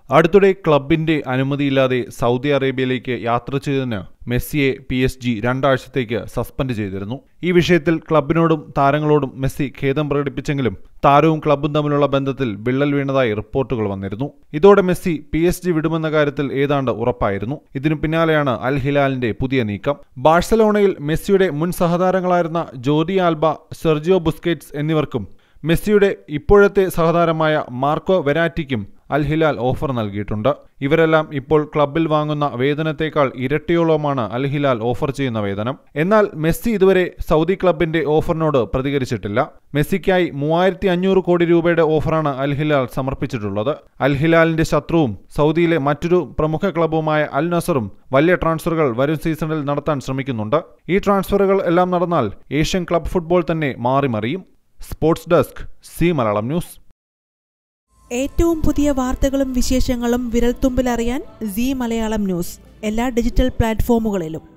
അടുത്തിടെ ക്ലബിന്റെ അനുമതിയില്ലാതെ സൗദി അറേബ്യയിലേക്ക് യാത്ര ചെയ്തതിന് മെസ്സിയെ PSG 2 ആഴ്ചത്തേക്ക് സസ്പെൻഡ് ചെയ്തിരുന്നു. ഈ വിഷയത്തിൽ ക്ലബിനോടും താരങ്ങളോടും മെസ്സി ഖേദം പ്രകടിപ്പിച്ചെങ്കിലും താരവും ക്ലബും തമ്മിലുള്ള ബന്ധത്തിൽ വിള്ളൽ വീണതായി റിപ്പോർട്ടുകൾ വന്നിരുന്നു. ഇതോടെ മെസ്സി PSG വിടുമെന്ന കാര്യത്തിൽ ഏതാണ്ട് ഉറപ്പായിരുന്നു. ഇതിനു പിന്നാലെയാണ് അൽ ഹിലാലിന്റെ പുതിയ നീക്കം. ബാഴ്സലോണയിൽ മെസ്സിയുടെ മുൻ സഹതാരങ്ങളായിരുന്ന ജോർഡി ആൽബ, സെർജിയോ ബുസ്കറ്റ്സ് എന്നിവർക്കും മെസ്സിയുടെ ഇപ്പോഴത്തെ സഹതാരമായ മാർക്കോ വെരാറ്റിക്കും അൽ ഹിലാൽ ഓഫർ നൽകിയിട്ടുണ്ട്. ഇവരെല്ലാം ഇപ്പോൾ ക്ലബിൽ വാങ്ങുന്ന വേതനത്തേക്കാൾ ഇരട്ടിയോളമാണ് അൽ ഹിലാൽ ഓഫർ ചെയ്യുന്ന വേതനം. എന്നാൽ മെസ്സി ഇതുവരെ സൗദി ക്ലബിന്റെ ഓഫറിനോട് പ്രതികരിച്ചിട്ടില്ല. മെസ്സിക്കായി 3500 കോടി രൂപയുടെ ഓഫറാണ് അൽ ഹിലാൽ സമർപ്പിച്ചിട്ടുള്ളത്. അൽ ഹിലാലിന്റെ ശത്രുവും സൗദിയിലെ മറ്റൊരു പ്രമുഖ ക്ലബുമായ അൽ നസറും വലിയ ട്രാൻസ്ഫറുകൾ വരും സീസണിൽ നടത്താൻ ശ്രമിക്കുന്നുണ്ട്. ഈ ട്രാൻസ്ഫറുകൾ എല്ലാം നടന്നാൽ ഏഷ്യൻ ക്ലബ് ഫുട്ബോൾ തന്നെ മാറിമറിയും. Sports desk, Zee Malayalam news. ഏറ്റവും പുതിയ വാർത്തകളും വിശേഷങ്ങളും വിരൽത്തുമ്പിലറിയാൻ സീ മലയാളം ന്യൂസ് എല്ലാ ഡിജിറ്റൽ പ്ലാറ്റ്ഫോമുകളിലും.